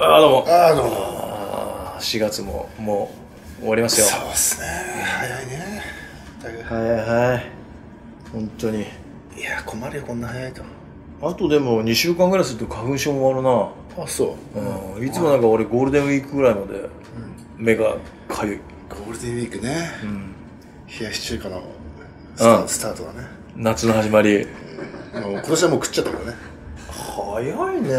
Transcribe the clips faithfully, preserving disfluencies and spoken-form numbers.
ああどうも。 ああどうも。 あしがつももう終わりますよ。 そうっすね、早いね。 はいはい、本当に。 いや困るよ、こんな早いと。 あとでもにしゅうかんぐらいすると花粉症も終わるな。 あ、そう、 うん、いつもなんか俺ゴールデンウィークぐらいまで目がかゆい。 ゴールデンウィークね、 うん、 冷やし中華のスタ,、うん、スタートだね。 夏の始まり、 うん、もう今年はもう食っちゃったからね。 早いね。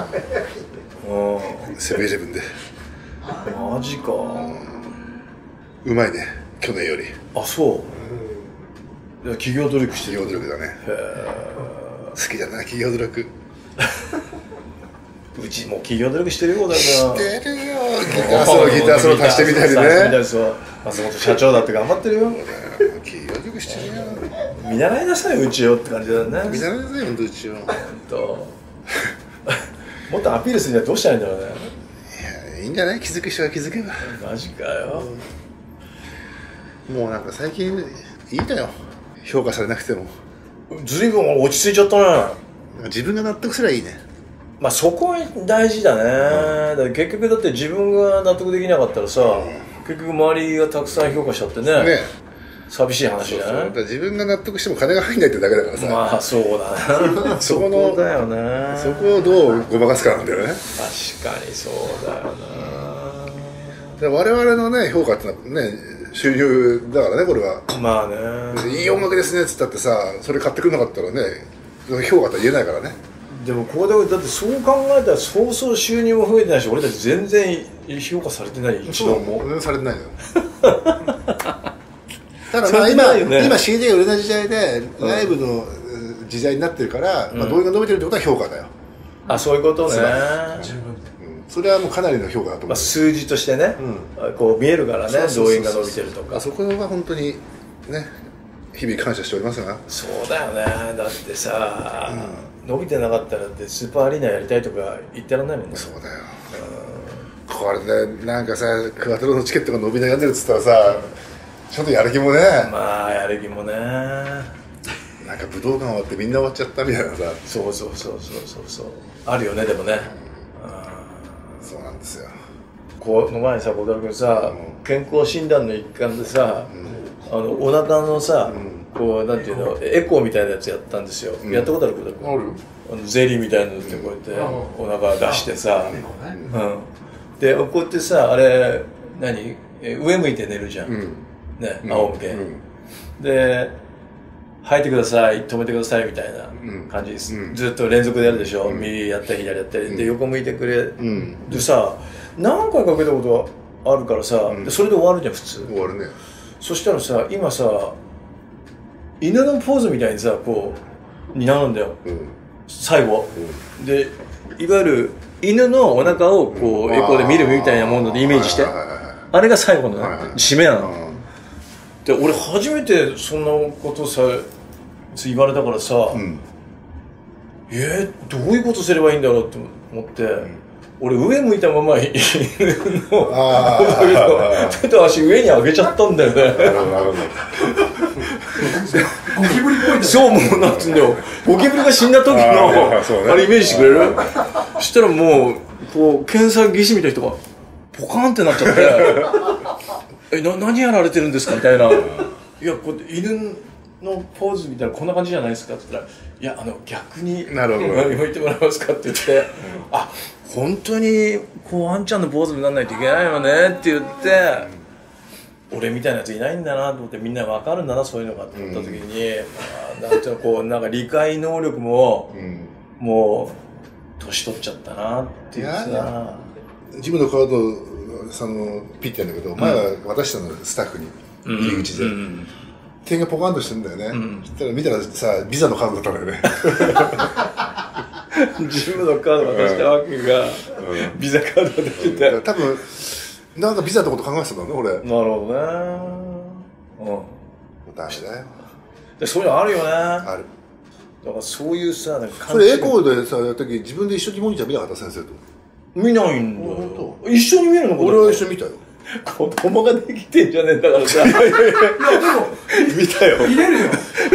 うん、セブンイレブンで。 マジか、うん、 うまいね、去年より。 あ、そう、うん、企業努力してる。 企業努力だね。へ好きだな、企業努力。 うちも企業努力してるよ、だから。 してるよ。ギターソロ、ギターソロ足してみたりね。 松本社長だって頑張ってるよ。 企業努力してるよ。 見習いなさい、うちよって感じだよね。 見習いなさい、本当うちよ。本当。もっとアピールするにはどうしたらいいんだろうね。 いや、いいんじゃない、気づく人は気づけば。 マジかよ。 もうなんか最近いいんだよ、評価されなくても。 ずいぶん落ち着いちゃったね。 自分が納得すればいいね。 まあそこは大事だね、うん、だから結局だって自分が納得できなかったらさ、うん、結局周りがたくさん評価しちゃって ね, ね寂しい話じゃない。そうそう、だ自分が納得しても金が入んないってだけだからさ。 まあそうだね。そこのそこだよね。 そこをどうごまかすかなんだよね。 確かにそうだよな。 で我々のね評価ってのはね収入だからね、これは。 まあね、 いい音楽ですねっつったってさ、それ買ってくれなかったらね評価とは言えないからね。でもここでだってそう考えたらそうそう収入も増えてないし、俺たち全然評価されてない。一度も全然されてないのよ。ただまあ今、ね、今 シーディー が売れない時代でライブの時代になってるから、うん、まあ動員が伸びてるってことは評価だよ。 あ、そういうことね。 十分、うん、それはもうかなりの評価だと思う。まあ、 数字としてね、うん、こう見えるからね、動員が伸びてるとか。 そこは本当にね日々感謝しておりますが。 そうだよね。だってさ、うん、伸びてなかったらってスーパーアリーナやりたいとか言ってらんないもんね。 そうだよ、うん、これでなんかさクワトロのチケットが伸び悩んでるっつったらさ、ちょっとやる気もね。まあやる気もね。 なんか武道館終わってみんな終わっちゃったみたいなさ。 そうそうそうそうそうそうあるよね。でもね、 うん、そうなんですよ。 この前にさ、小田君さ、うん、健康診断の一環でさ、うん、あのお腹のさ、うん、こうなんていうのエコーみたいなやつやったんですよ、うん、やったことある？小田君。ある。あのゼリーみたいなのってこうやってお腹出してさ、うん、でこうやってさ、あれ何上向いて寝るじゃん、うん、ね、仰向け、うん、で吐いてください、止めてくださいみたいな感じです、うん、ずっと連続でやるでしょ、うん、右やったり左やったり、うん、で横向いてくれ、うん、でさ何回かけたことあるからさ、うん、でそれで終わるじゃん普通。終わるね。そしたらさ今さ犬のポーズみたいにさこうになるんだよ、うん、最後、うん、でいわゆる犬のお腹をこうエコーで見るみたいなものでイメージして、あれが最後の締めなの。で俺初めてそんなことさ言われたからさ、うん、えー、どういうことすればいいんだろうと思って、うん、俺上向いたまま犬の手と足上に上げちゃったんだよね。ゴキブリっぽい。そう、もうなんつうんだよ、ゴキブリが死んだ時の あ,、ね、あれイメージしてくれる？そしたらもうこう検査技師みたいな人がポカーンってなっちゃってえな何やられてるんですかみたいな。いやこう犬のポーズみたいなこんな感じじゃないですかって言ったら、いやあの逆になるほど向いてもらえますかって言って、うん、あ本当にこうワンちゃんのポーズにならないといけないよねって言って、うん、俺みたいなやついないんだなと思って、みんな分かるんだなそういうのがって思った時に、うん、なんていうのこうなんか理解能力も、うん、もう年取っちゃったなっていうさ。 ジムのカードさんのピッてやるんだけど、うん、前は渡したのスタッフに入り口で、うんうん、点がポカンとしてるんだよね、うん、そしたら見たらさビザのカードだったんだよね。 ジムのカード渡したわけが、うん、ビザカード渡してて、 うん、多分なんかビザのこと考えてたんだね俺。なるほどね。 うんダメだよ。 でそういうのあるよね。 ある。 だからそういうさなんかそれエコーでさやるとき自分で一緒にモニター見なかった先生と。 見ないんだよ。一緒に見るの？ 俺は一緒に見たよ。 子供ができてんじゃねえんだからさ。いやいやいや、でも見たよ。 見れるよ。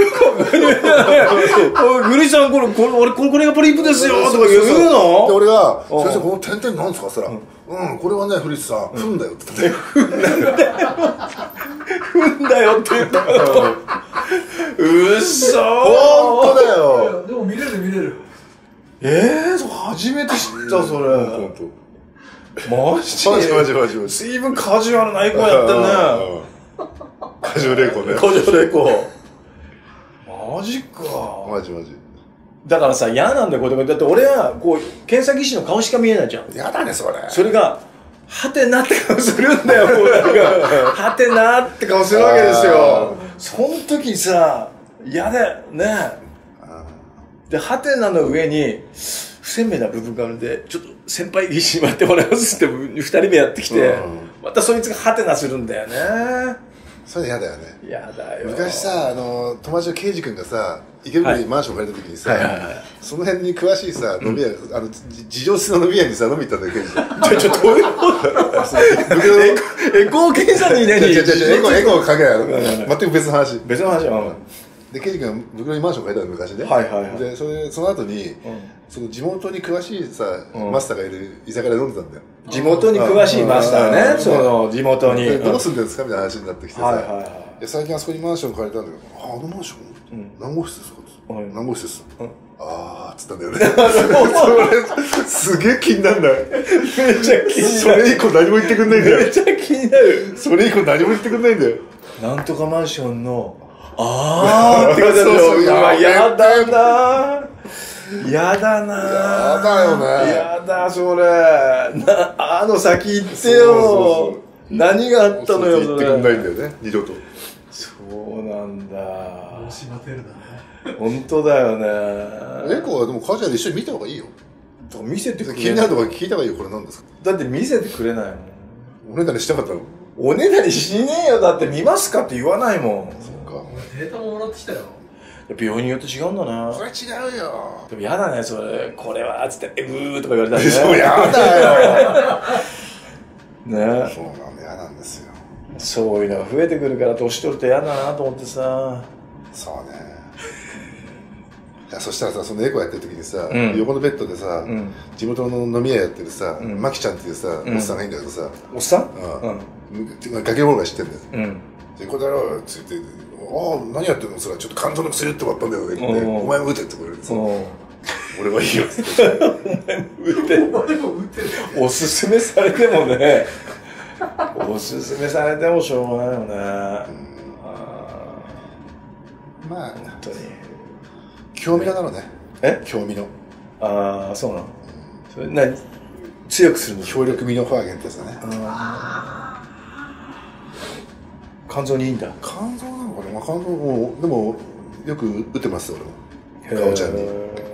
グリさん、これ、これ、俺、これがポリープですよとか言うの？ で、俺が、先生、この点々なんですかって言ったら、うん、これはね、古市さん、踏んだよって言って。 踏んだよ。踏んだよって言ったの。うっそー。 ほんとだよ。 でも見れる見れる。 えー、初めて知ったそれ。 ほんと。 マジマジマジマジマジ。 随分カジュアルなエコやってるね。 カジュアルエコね。 カジュアルエコ。マジか。 マジマジ。 だからさ、嫌なんだよ、これ。だって俺は、こう、検査技師の顔しか見えないじゃん。 やだね、それ。 それが、はてなって顔するんだよ、もうなんか。はてなって顔するわけですよ。その時さ、嫌だよ、ね。で、はてなの上に、不鮮明な部分があるんで、ちょっと先輩技師に待ってもらいますって二人目やってきて、またそいつがハテナするんだよね。 それ嫌だよね。 嫌だよ。 昔さ、あの、友達のケイジ君がさ、池袋にマンション借りた時にさ、その辺に詳しいさ、飲み屋、あの、事情室の飲み屋にさ、飲み行ったんだよ、ケイジ君。 ちょ、ちょ、どういうことエコー検査にね、 エコー、エコーかけないの。全く別の話。 別の話は。 で、ケイジ君が袋にマンション借りたの昔ね。 はいはいはい。 で、それ、その後に、その地元に詳しいさ、マスターがいる居酒屋で飲んでたんだよ。 地元に詳しいマスターね、その地元に。 どう住んでるんですかみたいな話になってきてさ、最近あそこにマンション借りたんだけど、あ、あのマンション何号室ですか？何号室です。あーっつったんだよね。それ、すげえ気になんない。 めっちゃ気になる。 それ以降何も言ってくんないんだよ。 めっちゃ気になる。 それ以降何も言ってくんないんだよ。 なんとかマンションの、あーって感じだよ。やだなやだなやだよね。 やだ、それ。な、あの先行ってよ。何があったのよ、 それ。言ってくんないんだよね、二度と。 そうなんだ。 申しまてるだね。 本当だよね。 エコはでもカジュアル一緒に見た方がいいよ。 見せてくれ。 気になるとか聞いた方がいいよ、これ何ですか？ だって見せてくれないもん。 おねだりしたかったの？ おねだりしねえよ。だって見ますかって言わないもん。 そっか。 データももらってきたよ。 病院によって違うんだな。 それ違うよ。 でも嫌だね、それ。これは、つって、え、ブーとか言われたらね。 そう、嫌だよ。 ね。 そうなんだ、嫌なんですよ。 そういうのが増えてくるから、年取ると嫌だなと思ってさ。 そうね。いや、そしたらさ、そのエコやってる時にさ、 うん、 横のベッドでさ、うん、地元の飲み屋やってるさ、 うん、 マキちゃんっていうさ、うん、おっさんがいいんだけどさ。 おっさん？ うん。崖物が知ってんだよ。 うん。 で、これだろうって言って、ああ、何やってんの？それはちょっと肝臓の薬打ってもらったんだよね。お前も打てってこれ。俺はいいよって。 お前も打て。お前も打て。おすすめされてもね。おすすめされてもしょうがないよね。 まあ、 本当に。 興味だろうね。 え？ 興味の。 ああ、そうなの？それ何？強くするの？ 強力ミノファーゲンってやつだね。 肝臓にいいんだ。 肝臓なのかな、まあ、肝臓もでもよく打ってます俺も。かおちゃんに。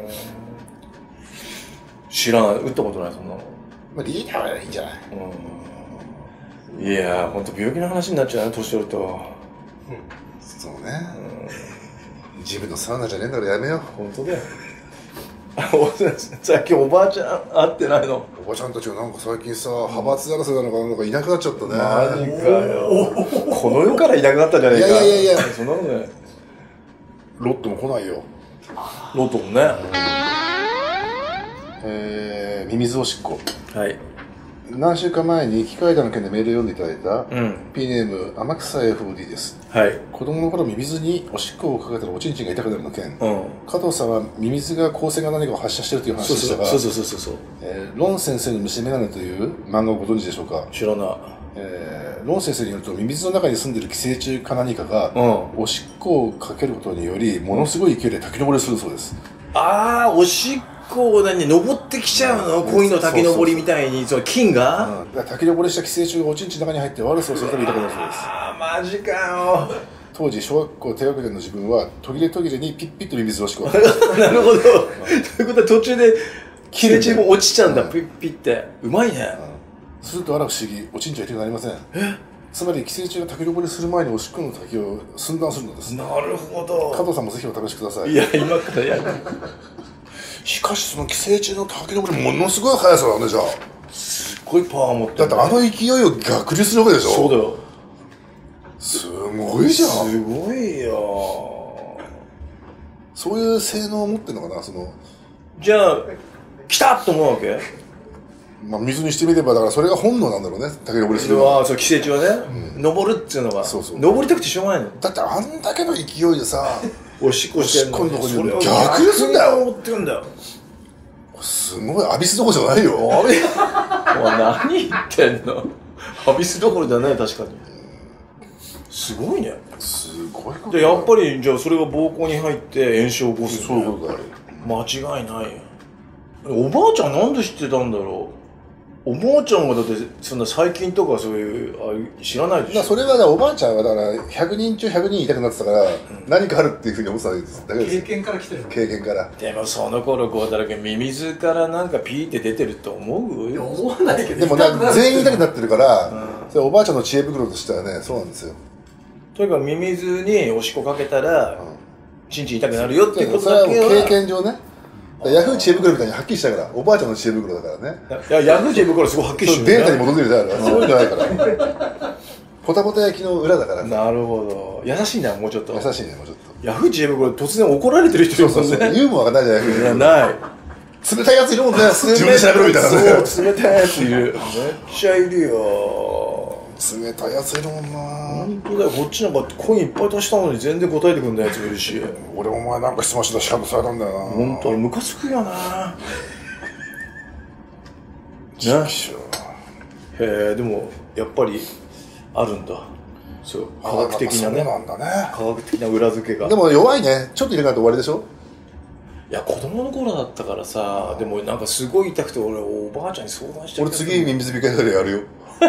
知らない、打ったことないそんなの。 まあリーダーはいいんじゃない。 うん、いやー、本当病気の話になっちゃうね、年取ると。うん、 そうね。うん、自分のサウナじゃねえんだからやめよう。 本当だよ。さっきおばあちゃん会ってないの？ おばちゃんたちがなんか最近さ、派閥争いなのかなんかいなくなっちゃったね。 マジかよ。この世からいなくなったんじゃねえか。 いやいやいやいや、 そんなのね。 ロットも来ないよ。 ロットもね。 えー、ミミズおしっこ。 はい。 何週間前に機械談の件でメールを読んでいただいた、 うん、 P ネーム天草 エフオーディー です。 はい。 子供の頃ミミズにおしっこをかけたらおちんちんが痛くなるの件、 うん、 加藤さんはミミズが光線が何かを発射しているという話でしたが、 そうそうそうそうそう、 えー、ロン先生の虫眼鏡という漫画をご存知でしょうか？ 知らない。 えー、ロン先生によるとミミズの中に住んでいる寄生虫か何かが、うん、おしっこをかけることによりものすごい勢いで滝登りするそうです。 ああ、おしっこに登ってきちゃうの、うん、恋の滝登りみたいに、その菌が、 うん、だから滝登りした寄生虫がおちんちんの中に入って悪さをするために痛くなるそうです。 ああ、マジかよ。 当時小学校低学年の自分は途切れ途切れにピッピッとミミズをしこなるほど。ということは途中で寄生虫も落ちちゃうんだ、うん、ピッピッってうまいね、 うん、するとあら不思議、おちんちんは痛くなりません。えつまり寄生虫が滝登りする前におしっこの滝を寸断するのです。 なるほど。 加藤さんもぜひお試しください。 いや、今からやる。 しかしその寄生虫の滝登りものすごい速さだね。じゃあすっごいパワー持ってる、 ね、だってあの勢いを逆流するわけでしょ。 そうだよ。 すごいじゃん。 すごいよ。 そういう性能を持ってるのかな、その。 じゃあ来たと思うわけ？ まあ水にしてみればだからそれが本能なんだろうね、竹登りするのは。そう、寄生虫はね、うん、登るっていうのが、そうそう、登りたくてしょうがないの。 だってあんだけの勢いでさ、 おしっこしてんのに、 おしっこのとこに逆流すんだよ。 持ってくんだよ。 すごいアビスどころじゃないよ。 アビ何言ってんの。アビスどころじゃない、確かに。すごいね。 すごいことで、やっぱりじゃあそれが膀胱に入って炎症を起こす。 そういうことだよ。 間違いないよ。おばあちゃんなんで知ってたんだろう。おばあちゃんがだってそんな細菌とかそういうあ知らないでしょ。 それはだおばあちゃんはだからひゃくにん中ひゃくにん痛くなってたから、うん、何かあるっていうふうに思ってたんですだけです。 経験から来てる。 経験から。 でもその頃こうだらけミミズからなんかピーって出てると思う？ いや思わないけど。 でもな全員痛くなってるから、うん、それおばあちゃんの知恵袋としてはね、そうなんですよ。 とにかくミミズにおしっこかけたら、ちんちん痛くなるよっていうことだけは。 それは経験上ね。ヤフー知恵袋みたいにはっきりしたから、おばあちゃんの知恵袋だからね。 いや、ヤフー知恵袋すごいはっきりしてる、 ね。データに戻ってるから、そういうのないから。ポタポタ焼きの裏だから。 なるほど。優しいな、もうちょっと。 優しいね、もうちょっと。 ヤフー知恵袋突然怒られてる人いるもんね。 そうそうそう。ユーモアがないじゃないですか。 ない。 冷たいやついるもんね。自分で調べろみたいなね。 そう、冷たいやついる。めっちゃいるよ。 冷たいやついるもんな。 本当だよ、こっちなんかコインいっぱい足したのに全然答えてくんないやつもいるし。 俺お前なんか質問したらシャブされたんだよな。 本当にムカつくよな。ね。へえ、でもやっぱりあるんだ。そう、科学的なね。 そうなんだね。 科学的な裏付けが。 でも弱いね。ちょっと入れないと終わりでしょ。 いや、子供の頃だったからさ、でもなんかすごい痛くて俺おばあちゃんに相談しちゃう。 俺次ミミズビカでやるよ。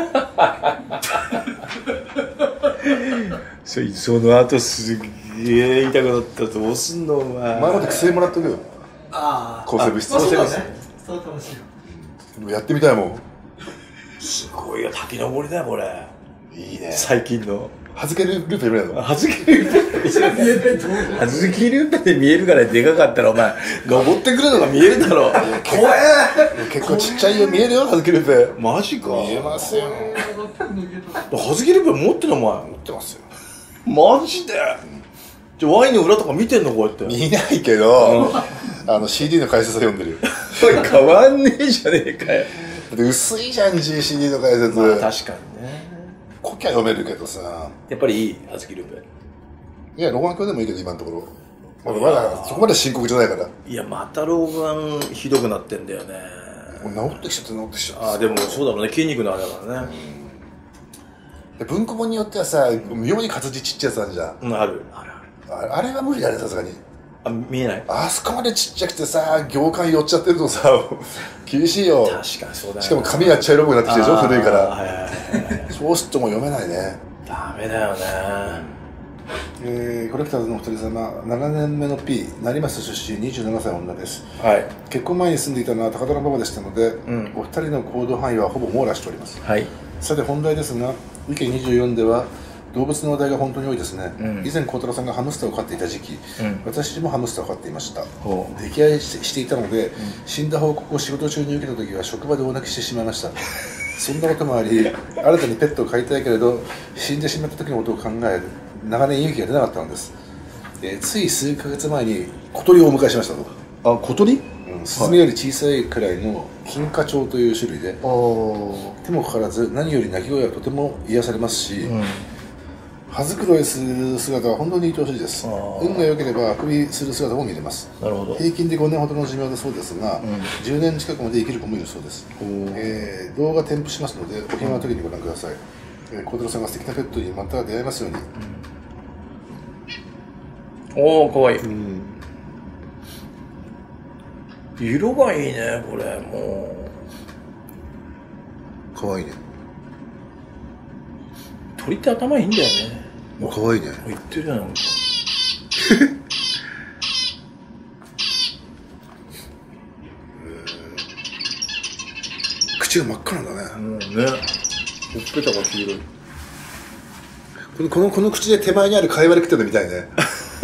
そその後すげえ痛くなったらどうすんのお前。 前まで薬もらっとくよ。 ああ。 抗生物質。 抗生物質。そう楽しいよ。 でもやってみたいもん。 すごいよ、滝登りだよこれ。 いいね。 最近の。 はずけルーペで見えるの？ はずけルーペで見えないと思う。はずけルーペで見えるからでかかったらお前登ってくるのが見えるだろ。 怖え。結構ちっちゃいよ、見えるよ、はずけルーペ。 マジか。 見えますよ。 はずけルーペ持ってんのお前？ 持ってますよ。 マジで？じゃあワインの裏とか見てんのこうやって？ 見ないけど、あの シーディー の解説は読んでるよ。 変わんねえじゃねえかよ。 薄いじゃん シーディー の解説。 まあ確かにね。 こきゃ読めるけどさ。 やっぱりいいはずきルーペ。 いや老眼鏡でもいいけど今のところ。まだまだそこまで深刻じゃないから。 いやまた老眼ひどくなってんだよね。 もう治ってきちゃって治ってきちゃって。 ああでもそうだろうね、筋肉のあれだからね。 で文庫本によってはさ、妙に活字ちっちゃいやつあるじゃん。 うん、あるあるある。あれは無理だね、さすがに。 あ、見えない。 あそこまでちっちゃくてさ、行間寄っちゃってるとさ、厳しいよ。 確かにそうだね。 しかも紙が茶色っぽくなってきてるでしょ、古いから。 はいはいはい。 そうするともう読めないね。 ダメだよね。 えー、コレクターズのお二人様、ななねんめの P、成増出身にじゅうななさい女です。 はい。 結婚前に住んでいたのは高田馬場でしたので、 うん、 お二人の行動範囲はほぼ網羅しております。 はい。さて本題ですが、ウィケにじゅうよんでは動物の話題が本当に多いですね。うん、以前孝太郎さんがハムスターを飼っていた時期、うん、私もハムスターを飼っていました。溺愛していたので、うん、死んだ報告を仕事中に受けた時は職場で大泣きしてしまいました。そんなこともあり、新たにペットを飼いたいけれど死んでしまった時のことを考え、長年勇気が出なかったのです。えー、つい数ヶ月前に小鳥をお迎えしましたと。 あ、小鳥？ うん、スズメより小さいくらいの金花鳥という種類で、手もかからず何より鳴き声はとても癒されますし、うん、羽繕いする姿は本当に愛おしいです。運が良ければあくびする姿も見れます。 なるほど。 平均でごねんほどの寿命だそうですが、うん、じゅうねん近くまで生きる子もいるそうです。えー、動画添付しますのでお暇な時にご覧ください。孝太郎さんが素敵なペットにまた出会えますように。 うん、おお、かわいい。うん、色がいいね、これ。もうかわいいね。 鳥って頭いいんだよね。 もうかわいいね。 言ってるやんか。 口が真っ赤なんだね。 もうね。ほっぺたが黄色い。 このこのこの口で手前にある貝割れ食ってるのみたいね。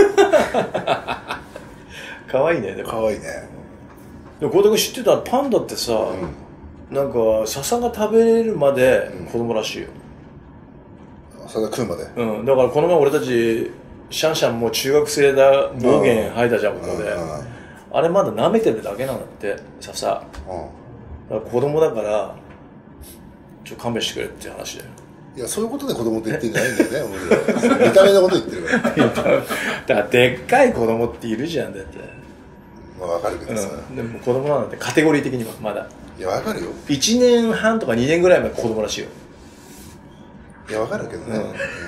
かわいいね。 かわいいね。 でも孝太君知ってた？パンダってさ、うん、なんか笹が食べれるまで子供らしいよ。 笹食うまで。 うん。だからこの前俺たちシャンシャンも中学生だ暴言吐いたじゃん、ここで。あれまだ舐めてるだけなんだって、ささ。だから子供だから、ちょっと勘弁してくれって話だよ。 いや、そういうことで子供って言ってんじゃないんだよね、見た目のこと言ってるから。 だからでっかい子供っているじゃん、だって。 まあわかるけどさ、 うん、でも子供なんてカテゴリー的にはまだ。 いや、わかるよ。 いちねんはんとかにねんぐらいまで子供らしいよ。 いや、わかるけどね。うん、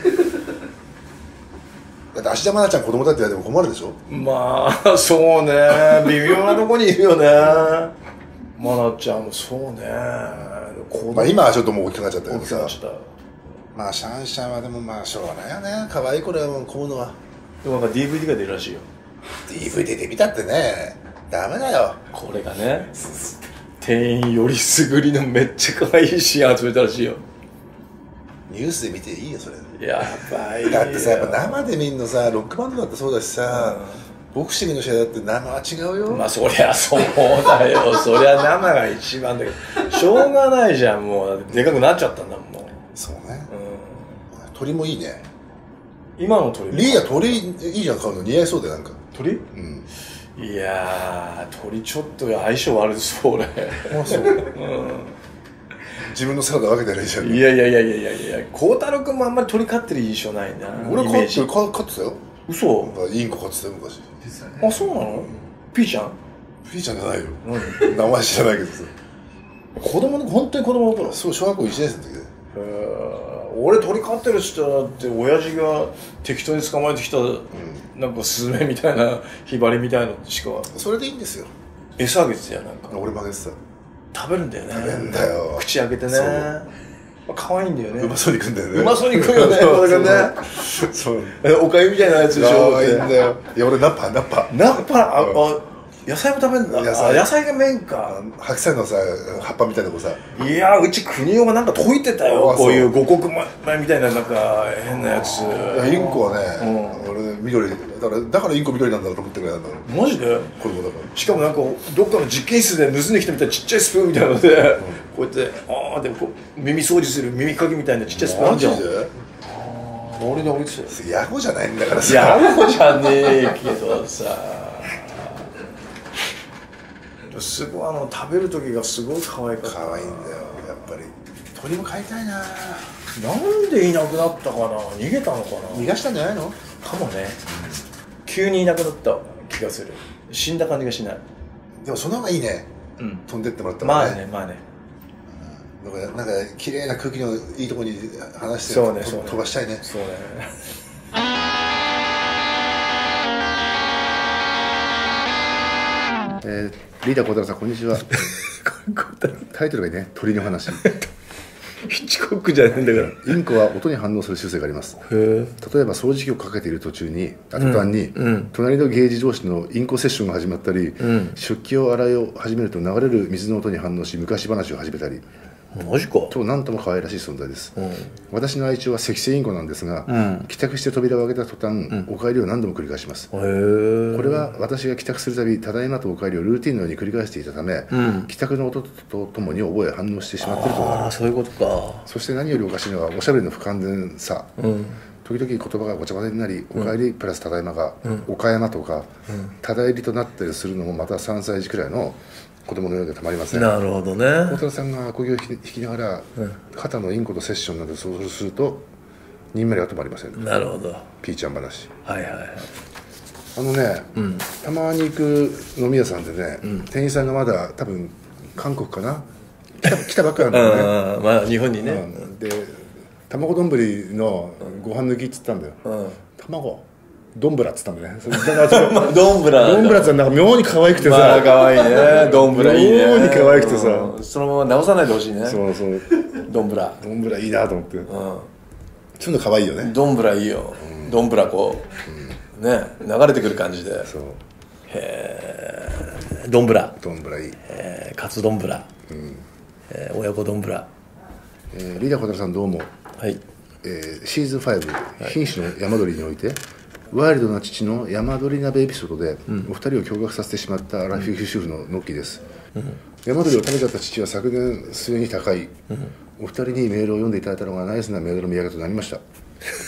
だって芦田愛菜ちゃん子供だって言われても困るでしょ。 まあそうね、微妙なとこにいるよね。愛菜ちゃんもそうね。 まあ今はちょっともう大きくなっちゃったけどさ。 大きくなっちゃった。 まあシャンシャンはでもまあしょうがないよね。可愛い子らもこうのは。 でもなんか ディーブイディー が出るらしいよ。 ディーブイディー で見たってね、ダメだよ。 これがね、店員よりすぐりのめっちゃ可愛いシーン集めたらしいよ。 ニュースで見ていいよそれ。 やばいよ。 だってさ、やっぱ生で見んのさ、ロックバンドだってそうだしさ、うん、ボクシングの試合だって生は違うよ。 まあそりゃそうだよ。そりゃ生が一番だけど、しょうがないじゃん。もうでかくなっちゃったんだもん。もうそうね、うん、鳥もいいね。 今の鳥リーヤ鳥いいじゃん、買うの似合いそうで。なんか鳥、うん、いやー鳥ちょっと相性悪そう俺。あそう、うん、 自分のサラダ分けたらいいじゃん。 いやいやいやいやいやいや、孝太郎君もあんまり鳥飼ってる印象ないな。 俺飼ってる、飼ってたよ。 嘘？ インコ飼ってたよ昔。 あ、そうなの？ピーちゃん？ ピーちゃんじゃないよ。名前知らないけどさ。 子供の本当に子供の頃。 そう、小学校いちねん生の時で。 俺鳥飼ってる人だって親父が適当に捕まえてきた、うん、なんかスズメみたいなヒバリみたいなのしか。 それでいいんですよ。 餌あげてたよ。なんか俺もあげてた。 食べるんだよね。 食べるんだよ。 口開けてね。可愛いんだよね。 うまそうに食うんだよね。 うまそうに食うよね。これがね。そう。おかゆみたいなやつでしょ。 可愛いんだよ。いや俺ナッパナッパ。 ナッパああ。野菜も食べるんだ。野菜、野菜がメインか。 白菜のさ葉っぱみたいなのさ。 いやうち国男がなんか解いてたよ。こういう五穀米みたいななんか変なやつ。 インコはね、俺緑だからだからインコ緑なんだろうと思ってくれたんだろう。 マジで？ 子供だから。 しかもなんかどっかの実験室で盗んできたみたいなちっちゃいスプーンみたいなので、こうやってああでもこう耳掃除する耳かきみたいなちっちゃいスプーンあるじゃん。マジで？俺で置いてたよ。 ヤゴじゃないんだからさ。 ヤゴじゃねえけどさ。すごいあの食べる時がすごい可愛かった。 可愛いんだよやっぱり。鳥も飼いたいな。 なんでいなくなったかな。逃げたのかな。 逃がしたんじゃないのかもね、うん、急にいなくなった気がする。死んだ感じがしない。 でもその方がいいね、うん、飛んでってもらったらね。 まあねまあね、 うん、だからなんか綺麗な空気のいいところに離してそうねそうね飛ばしたいね。 そうね。 えー、リーダー孝太郎さんこんにちは。タイトルがね、鳥の話。 ヒッチコックじゃねえんだから。 インコは音に反応する習性があります。例えば掃除機をかけている途中に途端に、うん、隣のゲージ同士のインコセッションが始まったり、うん、食器を洗いを始めると流れる水の音に反応し昔話を始めたり。 マジか。 と何とも可愛らしい存在です、うん、私の愛鳥は赤星インコなんですが、うん、帰宅して扉を開けた途端、うん、お帰りを何度も繰り返します。これは私が帰宅するたびただいまとお帰りをルーティンのように繰り返していたため、うん、帰宅の音とともに覚え反応してしまっていると思います。 そういうことか。 そして何よりおかしいのはおしゃべりの不完全さ、うん、時々言葉がごちゃごちゃになり、お帰りプラスただいまが、うん、岡山とか、うん、ただ入りとなったりするのもまたさんさい児くらいの子供のようでたまりません。 なるほどね。 孝太郎さんがアコギを弾きながら、うん、肩のインコとセッションなどそうするとにんまりは止まりません。 なるほど。 ピーちゃん話。 はいはいはい。 あのね、うん、たまに行く飲み屋さんでね、うん、店員さんがまだ多分韓国かな来た、来たばっかなんだよね。 まあ日本にね、うん、 で卵丼のご飯抜きっつったんだよ、うん、卵ドンブラっつったんだね。 ドンブラドンブラってなんか妙に可愛くてさ、 まあ可愛いね。ドンブラいいね。 妙に可愛くてさ、 そのまま直さないでほしいね。 そうそう。 ドンブラ。 ドンブラいいなと思って。うん。そういうの可愛いよね。 ドンブラいいよ。ドンブラこうね流れてくる感じで。そう。へえ。ドンブラ。 ドンブラいい。 えカツドンブラ。うん。え親子ドンブラ。 えリーダー小田さんどうも。 はい。 えシーズンファイブ瀕死の山鳥において。ワイルドな父の山鳥鍋エピソードで、うん、お二人を驚愕させてしまったラフィフ主婦のノッキーです、うん、山鳥を食べちゃった父は昨年末に他界、うん、お二人にメールを読んでいただいたのがナイスなメールの土産となりました。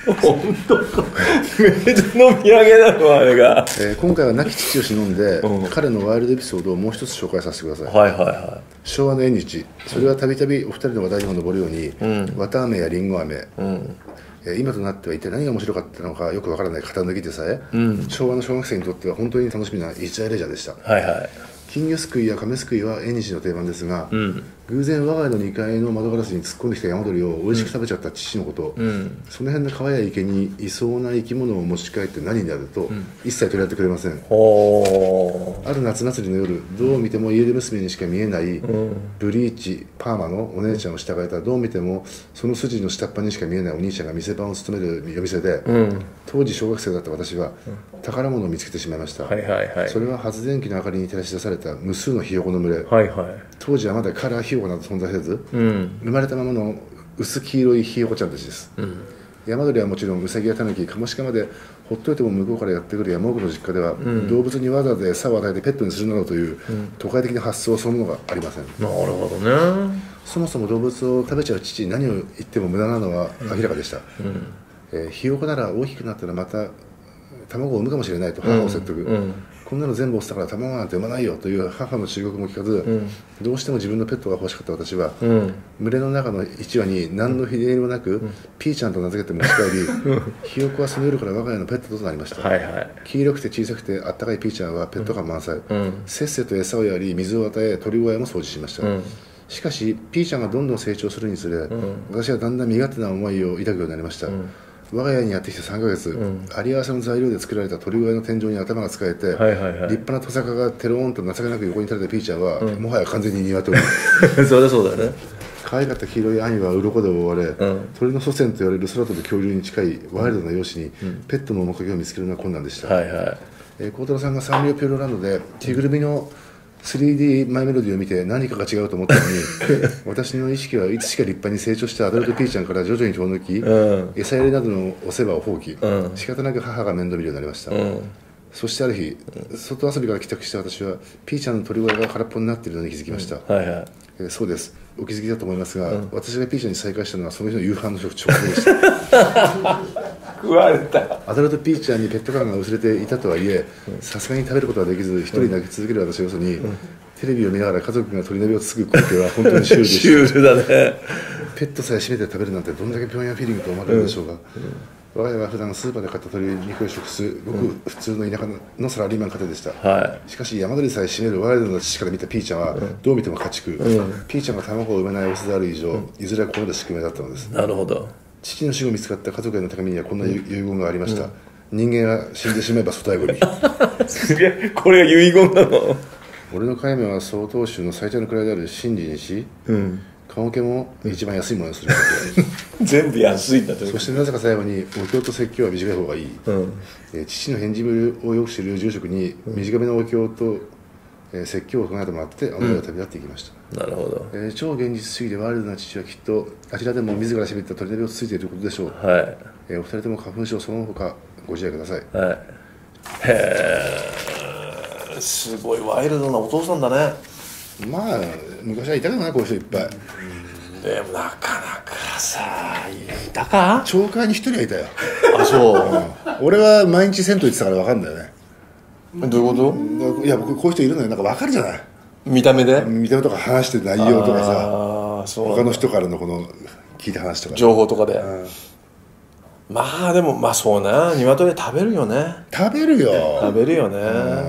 本当か。メイドの土産なのあれが、 えー、今回は亡き父を忍んで、うん、彼のワイルドエピソードをもう一つ紹介させてください。 はいはいはい。 昭和の縁日、それはたびたびお二人の話題にも上るように、うん、綿あめやりんごあめ、うん、えー、今となっては一体何が面白かったのかよくわからない型抜きでさえ、うん、昭和の小学生にとっては本当に楽しみな一大レジャーでした。 はいはい。 金魚すくいや亀すくいは縁日の定番ですが、うん、偶然我が家のにかいの窓ガラスに突っ込んできた山鳥を美味しく食べちゃった父のこと、うん、その辺の川や池にいそうな生き物を持ち帰って何になると、うん、一切取り合ってくれません。ある夏祭りの夜、どう見ても家出娘にしか見えない、うん、ブリーチパーマのお姉ちゃんを従えたどう見てもその筋の下っ端にしか見えないお兄ちゃんが店番を務める夜店で、うん、当時小学生だった私は、うん、宝物を見つけてしまいました。はいはいはい、それは発電機の明かりに照らし出された無数のひよこの群れ、はいはい、当時はまだカラーひよこなど存在せず、うん、生まれたままの薄黄色いひよこちゃんたちです、うん、山鳥はもちろんウサギやタヌキ、カモシカまでほっといても向こうからやってくる山奥の実家では、うん、動物にわざわざ餌を与えてペットにするなどという、うん、都会的な発想そのものがありません。 なるほどね。 そもそも動物を食べちゃう父に何を言っても無駄なのは明らかでした、うん、えー、ひよこなら大きくなったらまた卵を産むかもしれないと母を説得、うんうん、こんなの全部落ちたから卵なんて産まないよという母の忠告も聞かず、うん、どうしても自分のペットが欲しかった私は、うん、群れの中のいちわに何のひねりもなく、うん、ピーちゃんと名付けて持ち帰り、ひよこはその夜から我が家のペットとなりました、はいはい、黄色くて小さくてあったかいピーちゃんはペット感満載、うん、せっせと餌をやり水を与え鳥小屋も掃除しました、うん、しかしピーちゃんがどんどん成長するにつれ、うん、私はだんだん身勝手な思いを抱くようになりました、うん、我が家にやってきてさんかげつ、うん、あり合わせの材料で作られた鳥小屋の天井に頭が使えて、はいはいはい、立派なトサカがテローンと情けなく横に垂れたピーちゃんは、うん、もはや完全に鶏そりゃそうだよね。 可愛かった黄色い兄は鱗で覆われ、うん、鳥の祖先と言われる空飛ぶ恐竜に近いワイルドな容姿に、うん、ペットの面影を見つけるのは困難でした。幸、はいはい、えー、太郎さんがサンリオピューロランドで着ぐるみのスリーディー マイメロディーを見て何かが違うと思ったのに私の意識はいつしか立派に成長したアダルトピーちゃんから徐々に遠のき、うん、餌やりなどのお世話を放棄、うん、仕方なく母が面倒見るようになりました、うん、そしてある日、うん、外遊びから帰宅した私はピーちゃんの鳥小屋が空っぽになっているのに気づきました、うん、はいはい、えー、そうです、お気づきだと思いますが、うん、私がピーちゃんに再会したのはその日の夕飯の直前でした食われた。 アダルトピーちゃんにペット感が薄れていたとはいえ、さすがに食べることはできず一人泣き続ける私をよそに、うん、テレビを見ながら家族が鳥鍋をつつく光景は本当にシュールでしたシュールだね。ペットさえ締めて食べるなんてどんだけピョンヤンフィーリングと思われるでしょうか、うんうん、我が家は普段スーパーで買った鶏肉を食すごく普通の田舎のサラリーマン家庭でした、はい、しかし山鳥さえ締めるワイルドな父から見たピーちゃんはどう見ても家畜、うん、ピーちゃんが卵を産めないオスである以上、うん、いずれはここまで宿命だったのです。 なるほど。 父の死後見つかった家族への手紙にはこんな遺言がありました、うん、人間が死んでしまえば粗大ゴミすげえ、これが遺言なの。 俺の戒名は曹洞宗の最低の位である真理にし、うん、棺桶も一番安いものにする全部安いんだと。 そしてなぜか最後にお経と説教は短い方がいい、うん、えー、父の返事ぶりをよく知る住職に短めのお経と、えー、説教を唱えてもらってあの世を旅立っていきました、 うん、なるほど、 えー、超現実主義でワイルドな父はきっとあちらでも自らしめった鳥鍋をつついていることでしょう、はい、えー、お二人とも花粉症その他ご自愛ください、はい、 へえ、すごいワイルドなお父さんだね。 まあ昔はいたけどね、こういう人いっぱい、 うん、でもなかなかさ、いたか、 町会に一人はいたよあ、そう、うん、 俺は毎日銭湯行ってたから分かるんだよね。 どういうこと？ いや僕こういう人いるのよ、なんか分かるじゃない、 見た目で、 見た目とか話してる内容とかさ、あ、そう、他の人からのこの聞いた話とか情報とかで、うん、まあでもまあそうな、鶏食べるよね。 食べるよ、 食べるよね、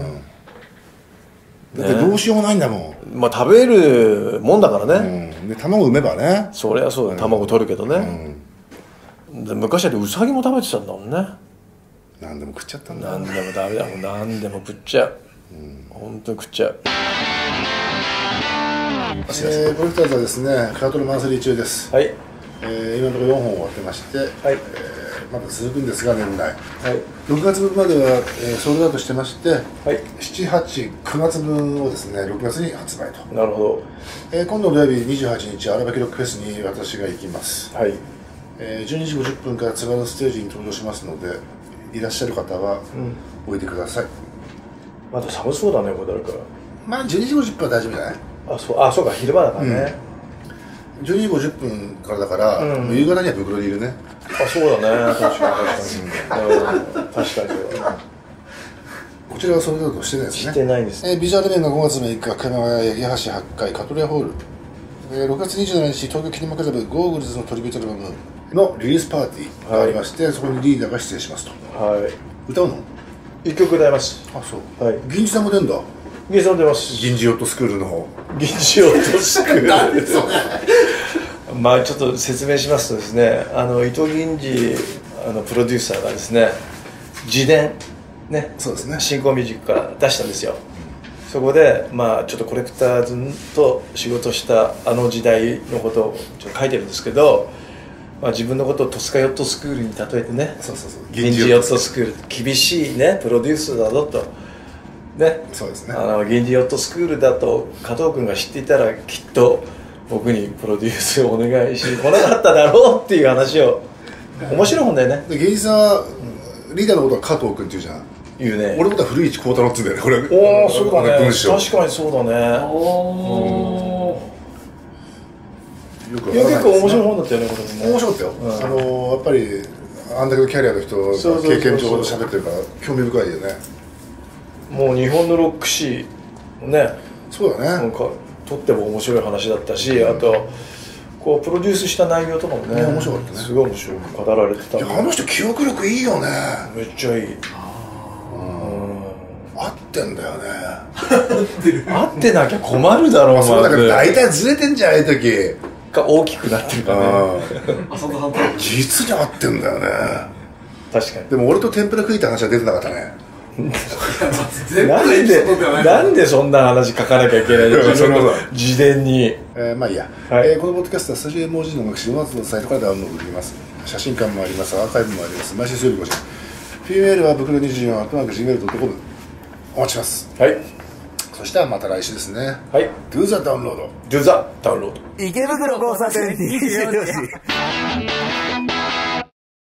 うん、だってどうしようもないんだもん、まあ食べるもんだからね、 うん、で卵産めばね、 そりゃそうだ、うん、卵取るけどね、うん、で昔だってウサギも食べてたんだもんね。 何でも食っちゃったんだ。 何でもダメだもん、何でも食っちゃう、うん、本当に食っちゃう。 えー、ボルターズはですね、カートルマンスリー中です。はい、えー、今のところよんほん終わってまして、はい、えー、まだ続くんですが年内、はい、ろくがつぶんまでは、えー、ソールドアウトしてまして、はい、しち、はち、くがつぶんをですねろくがつに発売と。なるほど、えー、今度の土曜日にじゅうはちにち荒垣ロックフェスに私が行きます。はい、えー、じゅうにじごじゅっぷんから津軽ステージに登場しますので、いらっしゃる方はおいでください、うん、 まだ寒そうだね、これ誰か。 まあじゅうにじごじゅっぷんは大丈夫じゃない。 あ、そう、あ、そうか、昼間だからね、 じゅうにじごじゅっぷんからだから、うん、夕方には袋にいるね。 あ、そうだね、確かに確かに、うん、確かにそうだ。 こちらはそれだとしてないですね。 してないです、 えー、ビジュアル面がごがつむいか、熊谷八木橋はちかいカトレアホール、えー、ろくがつにじゅうしちにち東京キネマクラブゴーグルズのトリビュートアルバムのリリースパーティーがありまして、はい、そこにリーダーが出演しますと。はい。歌うの？ 一曲歌います。 あ、そう。はい。銀次さんも出るんだ。 銀次さん出ます。 銀次ヨットスクールの方。 銀次ヨットスクール。なんでそれ。まあちょっと説明しますとですね、あの伊藤銀次あのプロデューサーがですね、自伝ね、そうですね、新興ミュージックから出したんですよ。そこでまあちょっとコレクターズと仕事したあの時代のことをちょっと書いてるんですけど、まあ、自分のことを戸塚ヨットスクールに例えてね、そうそうそう、銀次ヨットスクール厳しいねプロデュースだぞとね、そうですね、あの銀次ヨットスクールだと加藤君が知っていたらきっと僕にプロデュースをお願いしに来なかっただろうっていう話を面白い本だよね。 で銀次さんはリーダーのことは加藤君っていうじゃん。言うね。俺のことは古市幸太郎って言うんだよね。これ。 おお、そうだね。確かにそうだね。おお。よく。いや結構面白い本だったよねこれね。 面白かったよ。あのやっぱりあんだけのキャリアの人が経験上ほど喋ってるから興味深いよね。 もう日本のロック史ね。 そうだね。 なんかとっても面白い話だったし、あとこうプロデュースした内容とかもね、 面白かったね。 すごい面白く語られてた。 あの人記憶力いいよね。 めっちゃいい。 合ってんだよね。 合ってなきゃ困るだろう。 そうだから大体ずれてんじゃん、ああいう時が大きくなってるからね。 実に合ってんだよね。 確かに。 でも俺と天ぷら食いた話は出てなかったね。 なんでなんでそんな話書かなきゃいけないの？事前に。 えー、まあいいや、はい、えー、このポッドキャストはスタジオエモージの学習ののサイトからダウンロードできます。写真館もあります。アーカイブもあります。毎週水曜日ごじ。フィーメールはブクロにじゅうよんアットマークジーメールドットコム お待ちします。はい。そしたらまた来週ですね。はい。Do the download。 Do the download。 池袋交差点にじゅうよじ。